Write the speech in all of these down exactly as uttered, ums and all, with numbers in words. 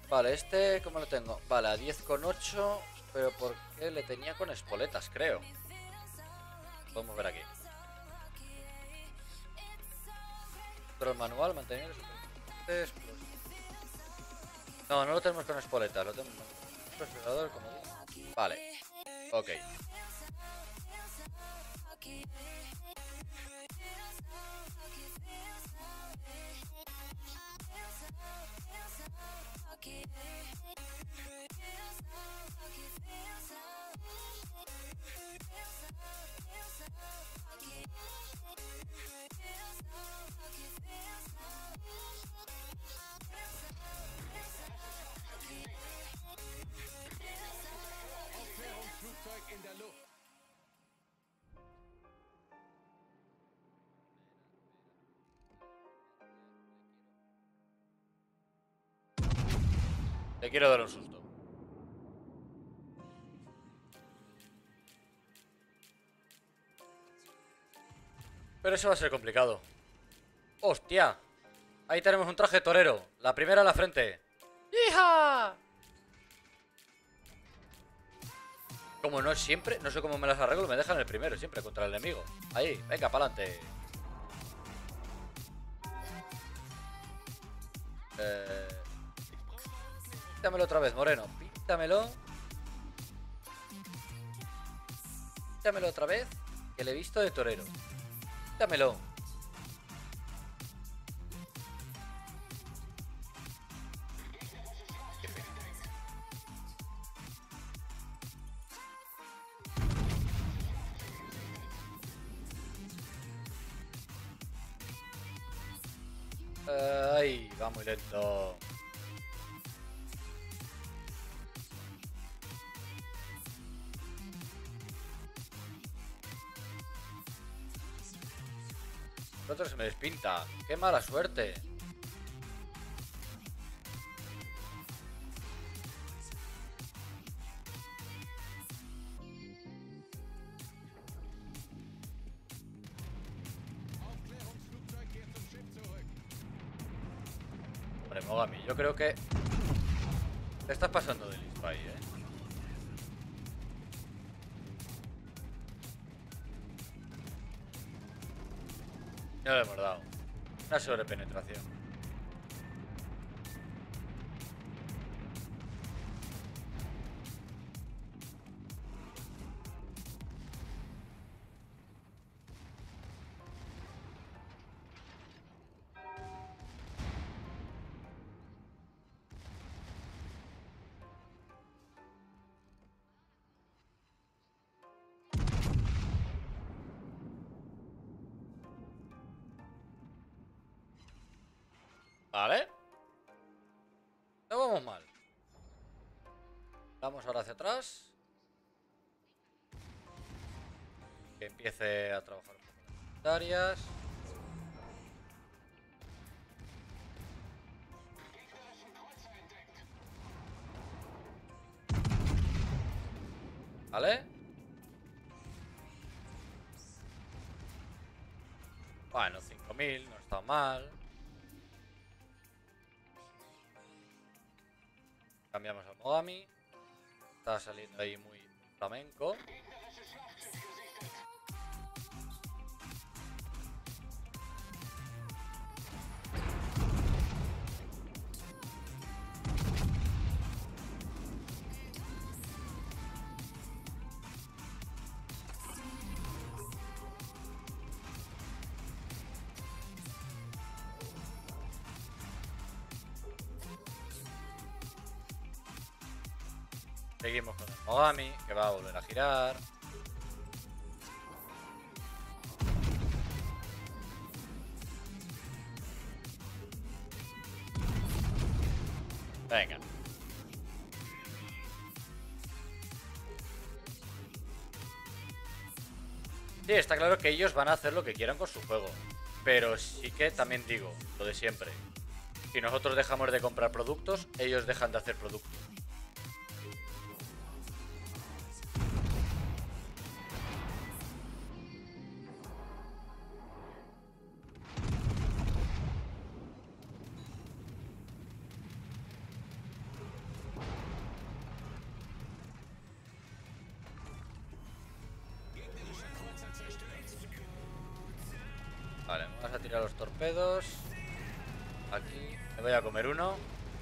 Vale, este, ¿cómo lo tengo? Vale, a diez con ocho. Pero porque le tenía con espoletas, creo. Podemos ver aquí. Control manual, mantenimiento. No, no lo tenemos con espoletas, lo tenemos con procesador, como digo. Vale, ok. Le quiero dar un susto. Pero eso va a ser complicado. ¡Hostia! Ahí tenemos un traje torero. La primera a la frente. ¡Hija! Como no es siempre, no sé cómo me las arreglo, me dejan el primero siempre contra el enemigo. Ahí, venga, pa'lante. Eh... Píntamelo otra vez, Moreno. Píntamelo. Píntamelo otra vez. Que le he visto de torero. Píntamelo. Ay, va muy lento. El otro se me despinta. ¡Qué mala suerte! Hombre, Mogami, yo creo que te estás pasando de listo ahí, ¿eh? No le hemos dado. Una sobrepenetración. Vale. No vamos mal. Vamos ahora hacia atrás. Que empiece a trabajar un poco las secundarias. ¿Vale? Bueno, cinco mil, no está mal. Cambiamos al Mogami. Está saliendo ahí muy flamenco. Seguimos con el Mogami, que va a volver a girar. Venga. Sí, está claro que ellos van a hacer lo que quieran con su juego. Pero sí que también digo, lo de siempre. Si nosotros dejamos de comprar productos, ellos dejan de hacer productos. Tira los torpedos. Aquí. Me voy a comer uno.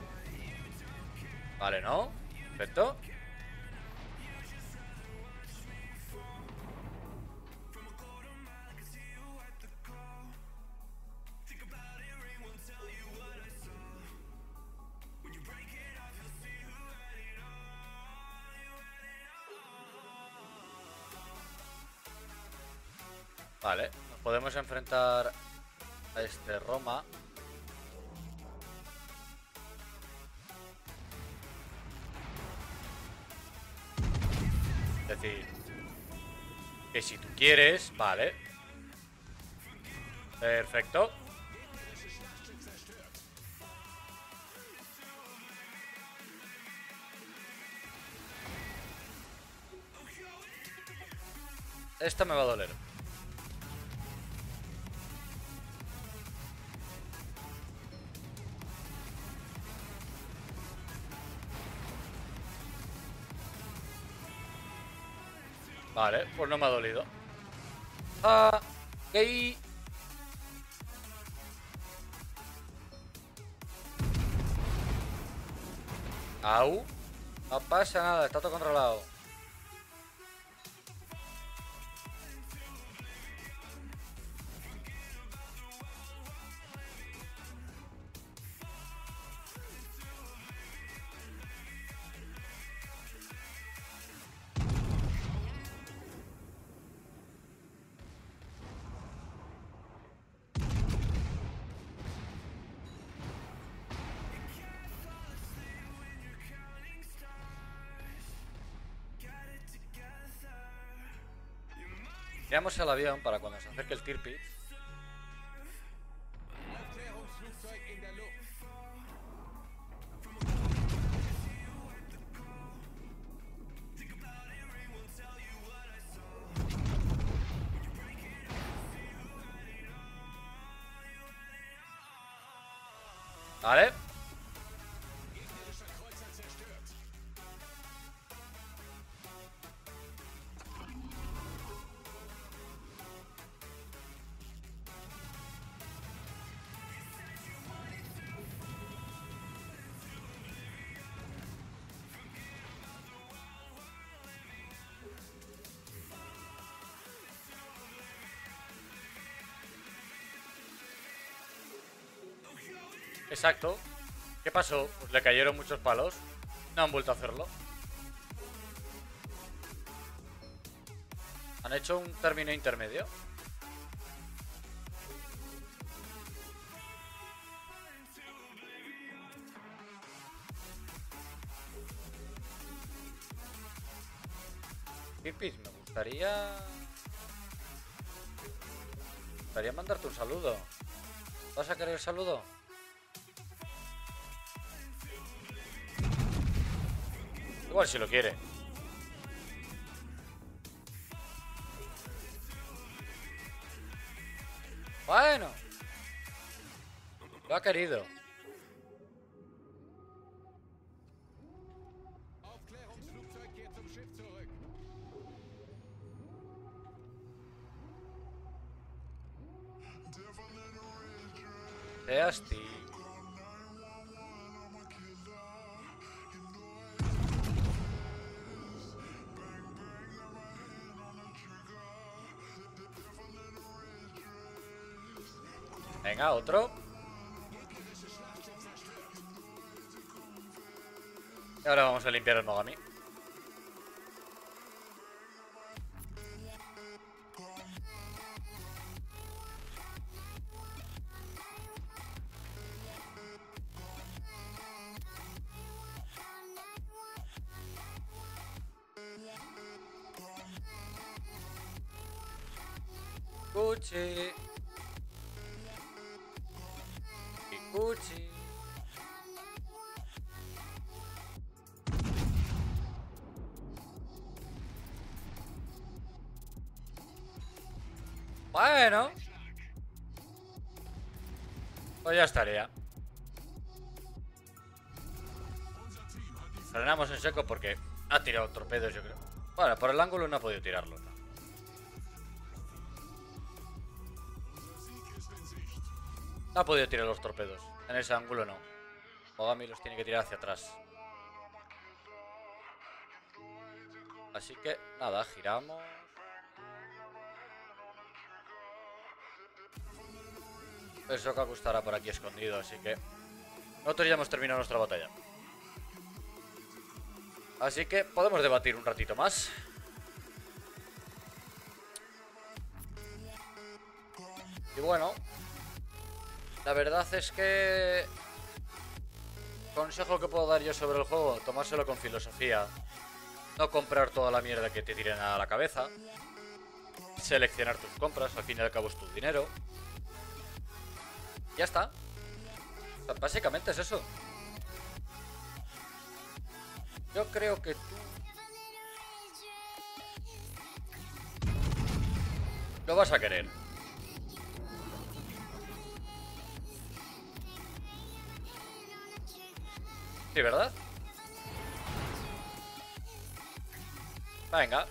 Vale, ¿no? Perfecto. Vale, nos podemos enfrentar a este Roma. Es decir, que si tú quieres, vale. Perfecto. Esta me va a doler. Vale, pues no me ha dolido. Ah, gay. Au. No pasa nada, está todo controlado. Tiramos al avión para cuando se acerque el Tirpitz. Vale. Exacto. ¿Qué pasó? Pues le cayeron muchos palos. No han vuelto a hacerlo. Han hecho un término intermedio. Tirpitz, me gustaría... Me gustaría mandarte un saludo. ¿Vas a querer el saludo? Igual si lo quiere. Bueno. Lo ha querido. Seas tío. Venga, otro. Y ahora vamos a limpiar el Mogami. Cuchi. Cuchi. Bueno. Pues ya estaría. Frenamos en seco porque ha tirado torpedos, yo creo. Bueno, por el ángulo no ha podido tirarlo, ¿no? No ha podido tirar los torpedos. En ese ángulo no. Mogami los tiene que tirar hacia atrás. Así que, nada, giramos. El Shokaku estará por aquí escondido, así que... Nosotros ya hemos terminado nuestra batalla. Así que podemos debatir un ratito más. Y bueno, la verdad es que... Consejo que puedo dar yo sobre el juego, tomárselo con filosofía. No comprar toda la mierda que te tiren a la cabeza. Seleccionar tus compras, al fin y al cabo es tu dinero. Ya está. O sea, básicamente es eso. Yo creo que tú... lo vas a querer. Sí, ¿verdad? Venga.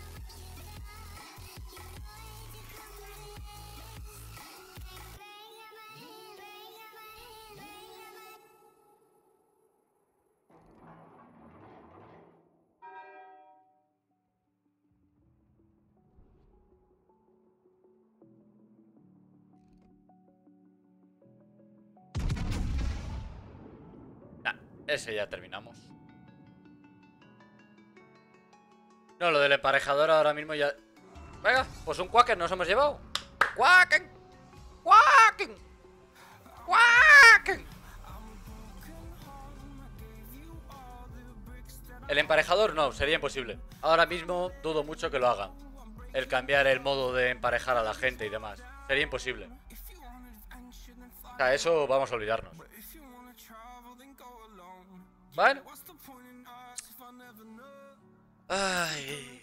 Nah, ese ya terminamos. No, lo del emparejador ahora mismo ya... Venga, pues un Quaken nos hemos llevado. ¡Quaken! ¡Quaken! ¡Quaken! El emparejador no, sería imposible. Ahora mismo dudo mucho que lo hagan. El cambiar el modo de emparejar a la gente y demás. Sería imposible. O sea, eso vamos a olvidarnos. Bueno. Ay.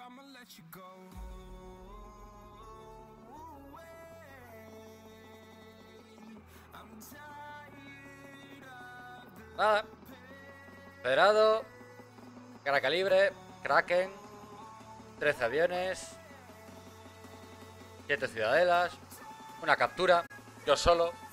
Nada. Federado. Cara calibre. Kraken. trece aviones. siete ciudadelas. Una captura. Yo solo.